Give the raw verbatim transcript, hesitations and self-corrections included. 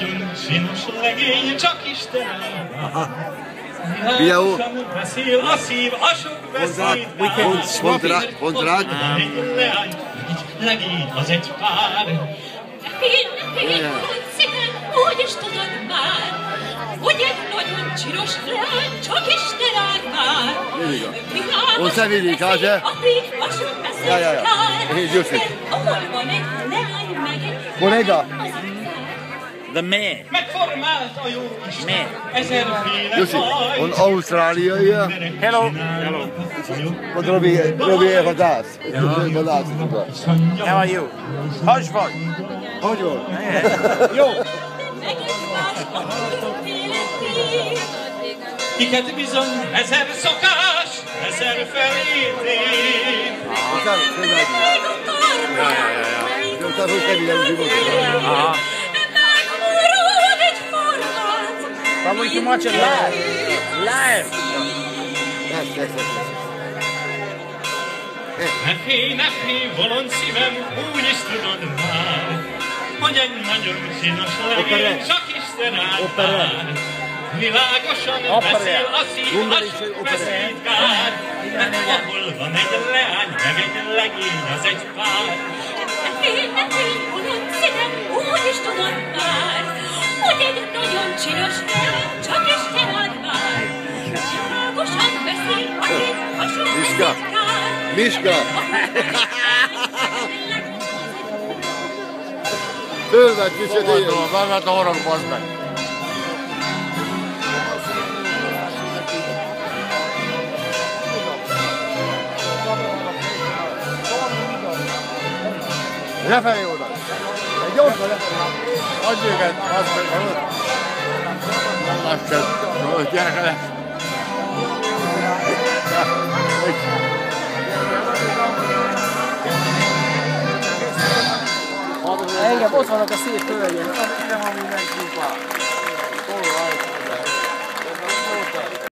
nagyon csinos legény, csak Istenem. Videó. Beszél a szív, a sok beszéd. Kontrakt. Leány, legény az egy pár. Én neked szépen úgy is tudod már, hogy egy nagyon csinos leány, csak Isten áll már. On se vidi, kanske? Ja, ja, ja. Just det. Kollega. The man. Megformált a jó Isten. Man. Ezerféle Jussi, on australiai. Hello. Hello. Vad Robbie, Robbie är vadas. Vadas. How are you? How's fun? How's your? Jó. Kiket bizony ezer szokás, ezer felítél. Ja, ja, ja, ja. Jag tar upp det igen. Aha. But we can watch it live. Live. Yes, yes, yes. Ne félj, ne félj, bolond szívem, úgy is tudod már, hogy egy nagyon csinos legény, csak Isten áll már. Világosan beszél a szív, a sok beszéd kár, mert ahol van egy leány, meg egy legény, az egy pár. Ne félj, ne félj, bolond szívem, úgy is tudod már, hogy egy nagyon csinos leány, csak Isten áll már. Világosan beszél a szív, a sok beszéd kár. Miska! Fölvett, mi se tényleg. Fölvett a horog, bazd meg. Lefelé oda. Egy gyorsan lefelé. Adj őket, bazd meg. Nem lássad. Gyereke lesz. Engem ott vannak a szép hölgyek, ide van mindenki.